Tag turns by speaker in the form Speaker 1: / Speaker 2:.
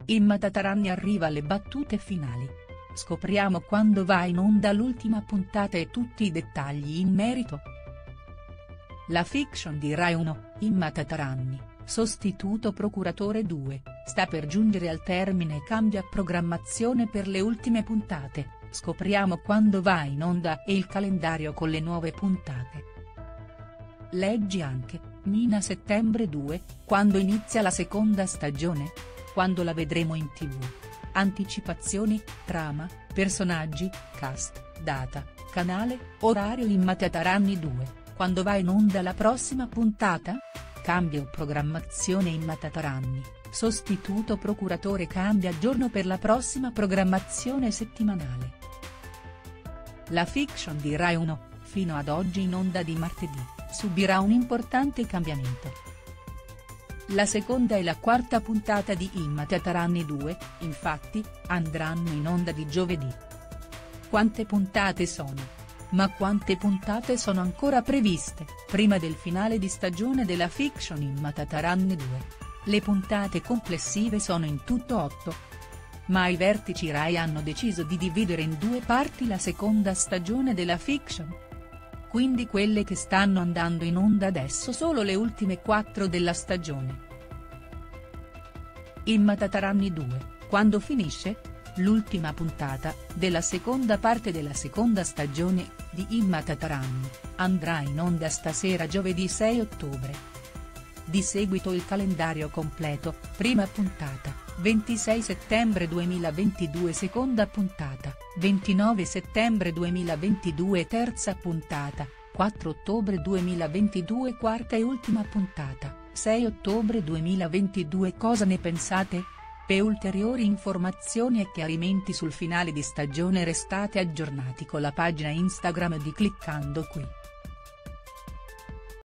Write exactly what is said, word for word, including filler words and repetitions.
Speaker 1: Imma Tataranni arriva alle battute finali. Scopriamo quando va in onda l'ultima puntata e tutti i dettagli in merito. La fiction di Rai uno, Imma Tataranni, sostituto procuratore due, sta per giungere al termine e cambia programmazione per le ultime puntate. Scopriamo quando va in onda e il calendario con le nuove puntate. Leggi anche, Mina settembre due, quando inizia la seconda stagione? Quando la vedremo in tv? Anticipazioni, trama, personaggi, cast, data, canale, orario Imma Tataranni due, quando va in onda la prossima puntata? Cambio programmazione Imma Tataranni, sostituto procuratore cambia giorno per la prossima programmazione settimanale. La fiction di Rai uno, fino ad oggi in onda di martedì, subirà un importante cambiamento. La seconda e la quarta puntata di Imma Tataranni due, infatti, andranno in onda di giovedì. Quante puntate sono? Ma quante puntate sono ancora previste, prima del finale di stagione della fiction Imma Tataranni due? Le puntate complessive sono in tutto otto. Ma i vertici Rai hanno deciso di dividere in due parti la seconda stagione della fiction. Quindi quelle che stanno andando in onda adesso solo le ultime quattro della stagione. Imma Tataranni due, quando finisce? L'ultima puntata, della seconda parte della seconda stagione, di Imma Tataranni, andrà in onda stasera giovedì sei ottobre. Di seguito il calendario completo, prima puntata, ventisei settembre duemilaventidue seconda puntata, ventinove settembre duemilaventidue terza puntata, quattro ottobre duemilaventidue quarta e ultima puntata, sei ottobre duemilaventidue. Cosa ne pensate? Per ulteriori informazioni e chiarimenti sul finale di stagione restate aggiornati con la pagina Instagram di cliccando qui.